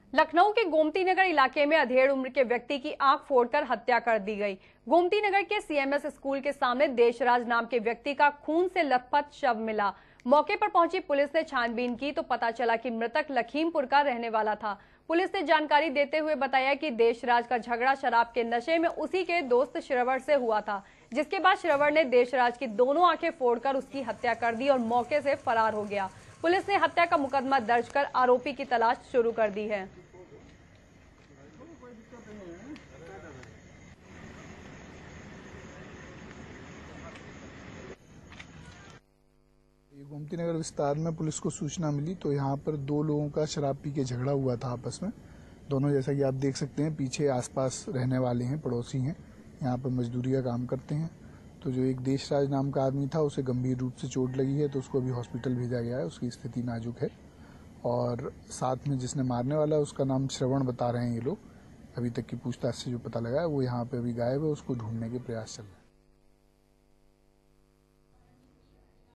लखनऊ के गोमती नगर इलाके में अधेड़ उम्र के व्यक्ति की आंख फोड़कर हत्या कर दी गई। गोमती नगर के सीएमएस स्कूल के सामने देशराज नाम के व्यक्ति का खून से लथपथ शव मिला। मौके पर पहुंची पुलिस ने छानबीन की तो पता चला कि मृतक लखीमपुर का रहने वाला था। पुलिस ने जानकारी देते हुए बताया कि देशराज का झगड़ा शराब के नशे में उसी के दोस्त श्रवण से हुआ था, जिसके बाद श्रवण ने देशराज की दोनों आंखें फोड़कर उसकी हत्या कर दी और मौके से फरार हो गया। पुलिस ने हत्या का मुकदमा दर्ज कर आरोपी की तलाश शुरू कर दी है। गोमती नगर विस्तार में पुलिस को सूचना मिली तो यहाँ पर दो लोगों का शराब पी के झगड़ा हुआ था आपस में। दोनों, जैसा कि आप देख सकते हैं, पीछे आसपास रहने वाले हैं, पड़ोसी हैं, यहाँ पर मजदूरी का काम करते हैं। तो जो एक देशराज नाम का आदमी था, उसे गंभीर रूप से चोट लगी है, तो उसको अभी हॉस्पिटल भेजा गया है। उसकी स्थिति नाजुक है और साथ में जिसने मारने वाला है उसका नाम श्रवण बता रहे हैं ये लोग। अभी तक की पूछताछ से जो पता लगा है वो यहाँ पे अभी गायब है, उसको ढूंढने के प्रयास चल रहे हैं।